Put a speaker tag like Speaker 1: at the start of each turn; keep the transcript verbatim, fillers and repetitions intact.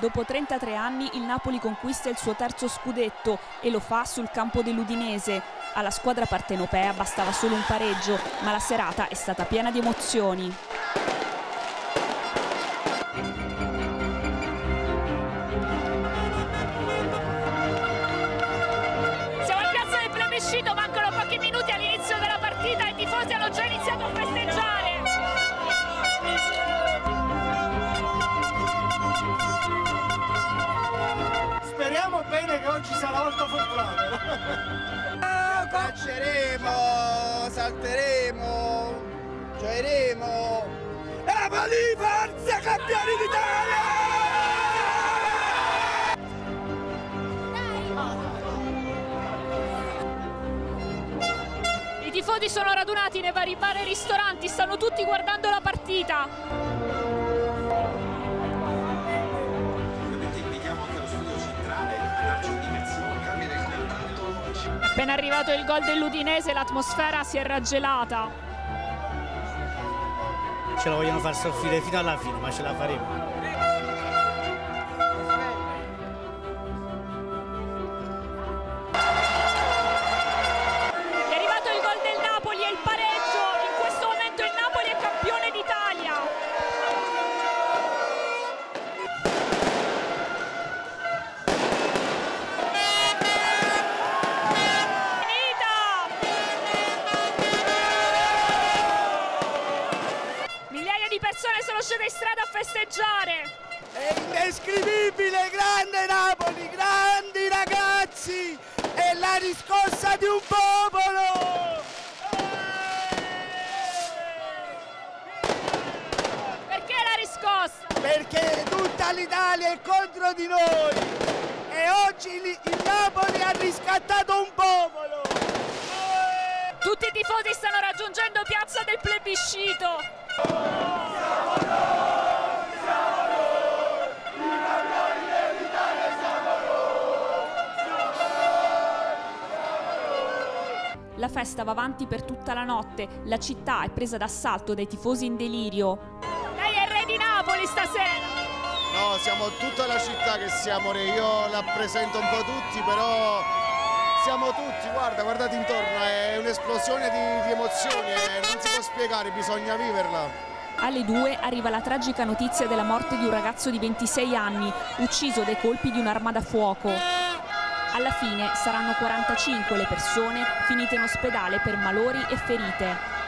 Speaker 1: Dopo trentatré anni il Napoli conquista il suo terzo scudetto e lo fa sul campo dell'Udinese. Alla squadra partenopea bastava solo un pareggio, ma la serata è stata piena di emozioni.
Speaker 2: Siamo in piazza del plebiscito, mancano pochi minuti all'inizio della partita e i tifosi hanno già iniziato a festeggiare.
Speaker 3: Speriamo bene che oggi sarà molto fortunato.
Speaker 4: Cacceremo, salteremo, giocheremo. Napoli, forza, campioni d'Italia!
Speaker 2: I tifosi sono radunati nei vari bar e ristoranti, stanno tutti guardando la partita. Appena arrivato il gol dell'Udinese l'atmosfera si è raggelata.
Speaker 3: Ce la vogliono far soffrire fino alla fine, ma ce la faremo.
Speaker 2: È arrivato il gol del Napoli e il pareggio. In questo momento il Napoli è campione d'Italia. Migliaia di persone sono scese in strada a festeggiare.
Speaker 4: È indescrivibile, grande Napoli, grandi ragazzi, è la riscossa di un popolo!
Speaker 2: Perché la riscossa?
Speaker 4: Perché tutta l'Italia è contro di noi e oggi il Napoli ha riscattato un popolo!
Speaker 2: Tutti i tifosi stanno raggiungendo piazza del plebiscito.
Speaker 1: La festa va avanti per tutta la notte, la città è presa d'assalto dai tifosi in delirio.
Speaker 2: Lei è il re di Napoli stasera.
Speaker 5: No, siamo tutta la città che siamo re, io rappresento un po' tutti, però siamo tutti, guarda, guardate intorno, è un'esplosione di, di emozioni, eh, non si può spiegare, bisogna viverla.
Speaker 1: Alle due arriva la tragica notizia della morte di un ragazzo di ventisei anni, ucciso dai colpi di un'arma da fuoco. Alla fine saranno quarantacinque le persone finite in ospedale per malori e ferite.